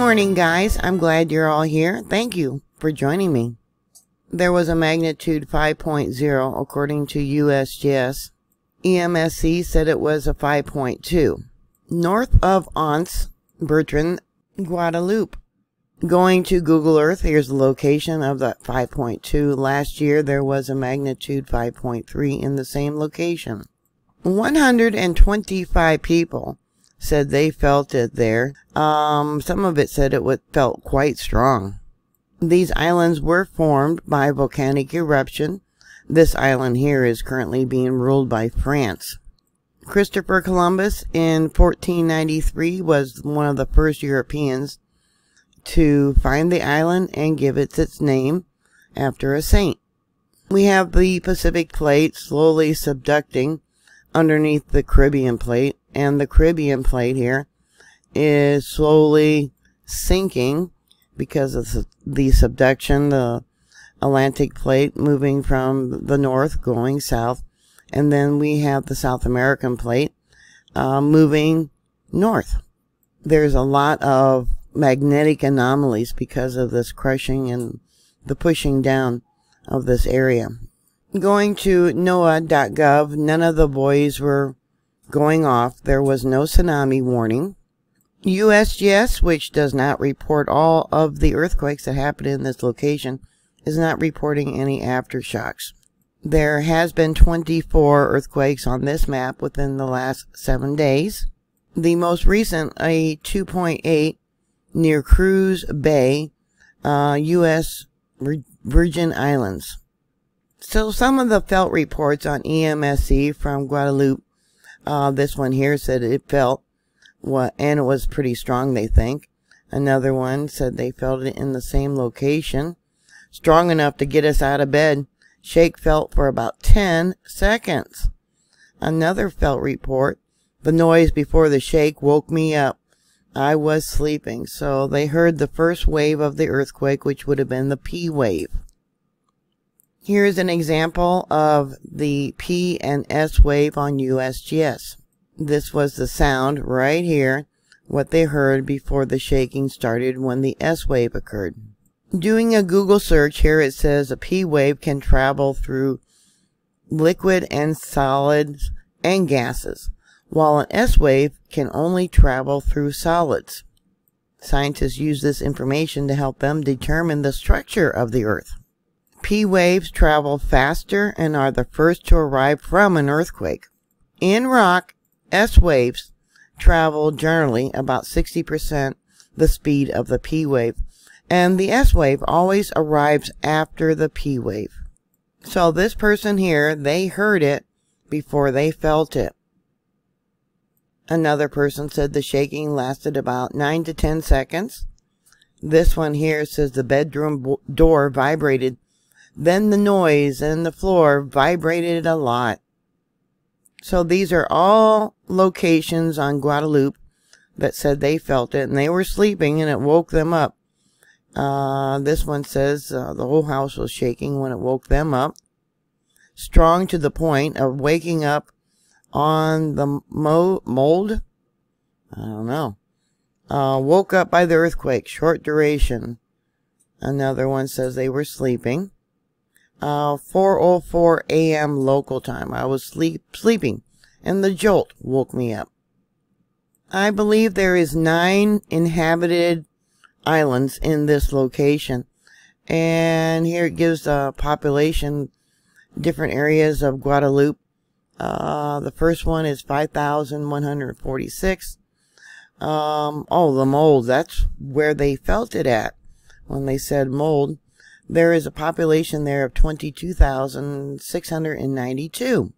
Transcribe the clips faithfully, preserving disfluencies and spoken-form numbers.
morning, guys. I'm glad you're all here. Thank you for joining me. There was a magnitude five point zero according to U S G S. E M S C said it was a five point two. North of Anse-Bertrand, Guadeloupe. Going to Google Earth, here's the location of the five point two. Last year there was a magnitude five point three in the same location. one hundred twenty-five people said they felt it there. Um, some of it said it would, felt quite strong. These islands were formed by volcanic eruption. This island here is currently being ruled by France. Christopher Columbus in fourteen ninety-three was one of the first Europeans to find the island and give it its name after a saint. We have the Pacific plate slowly subducting underneath the Caribbean plate, and the Caribbean plate here is slowly sinking because of the subduction, the Atlantic plate moving from the north going south, and then we have the South American plate uh, moving north. There's a lot of magnetic anomalies because of this crushing and the pushing down of this area. Going to N O A A dot gov, none of the buoys were going off. There was no tsunami warning. U S G S, which does not report all of the earthquakes that happened in this location, is not reporting any aftershocks. There has been twenty-four earthquakes on this map within the last seven days. The most recent, a two point eight near Cruz Bay, uh, U S Virgin Islands. So some of the felt reports on E M S C from Guadeloupe, uh, this one here said it felt what, and it was pretty strong, they think. Another one said they felt it in the same location, strong enough to get us out of bed. Shake felt for about ten seconds. Another felt report, the noise before the shake woke me up. I was sleeping, so they heard the first wave of the earthquake, which would have been the P wave. Here's an example of the P and S wave on U S G S. This was the sound right here, what they heard before the shaking started when the S wave occurred. Doing a Google search here, it says a P wave can travel through liquid and solids and gases, while an S wave can only travel through solids. Scientists use this information to help them determine the structure of the Earth. P waves travel faster and are the first to arrive from an earthquake. In rock, S waves travel generally about sixty percent the speed of the P wave, and the S wave always arrives after the P wave. So this person here, they heard it before they felt it. Another person said the shaking lasted about nine to ten seconds. This one here says the bedroom door vibrated. Then the noise and the floor vibrated a lot. So these are all locations on Guadeloupe that said they felt it, and they were sleeping and it woke them up. Uh, this one says uh, the whole house was shaking when it woke them up. Strong to the point of waking up on the mo mold. I don't know. Uh, woke up by the earthquake. Short duration. Another one says they were sleeping. Uh, four oh four A M local time. I was sleep sleeping, and the jolt woke me up. I believe there is nine inhabited islands in this location, and here it gives the population, different areas of Guadeloupe. Uh, the first one is five thousand one hundred forty-six. Um, oh, the mold. That's where they felt it at when they said mold. There is a population there of twenty-two thousand six hundred ninety-two.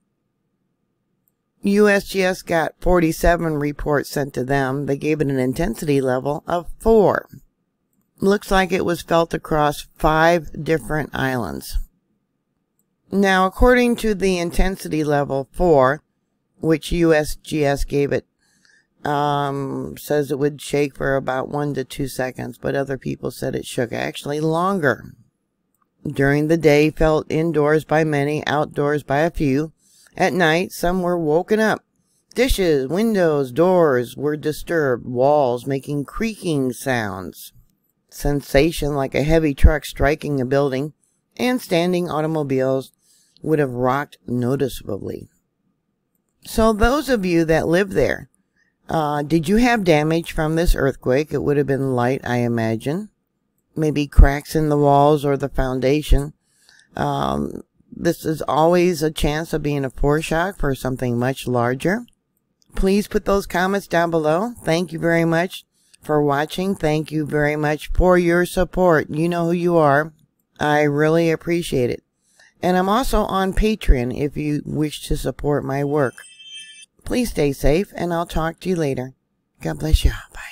U S G S got forty-seven reports sent to them. They gave it an intensity level of four. Looks like it was felt across five different islands. Now, according to the intensity level four, which U S G S gave it, um, says it would shake for about one to two seconds, but other people said it shook actually longer. During the day, felt indoors by many, outdoors by a few. At night, some were woken up Dishes, windows, doors were disturbed, walls making creaking sounds. Sensation like a heavy truck striking a building, and standing automobiles would have rocked noticeably. So those of you that live there, uh, did you have damage from this earthquake? It would have been light, I imagine. Maybe cracks in the walls or the foundation. Um, this is always a chance of being a foreshock for something much larger. Please put those comments down below. Thank you very much for watching. Thank you very much for your support. You know who you are. I really appreciate it. And I'm also on Patreon if you wish to support my work. Please stay safe, and I'll talk to you later. God bless you. Bye.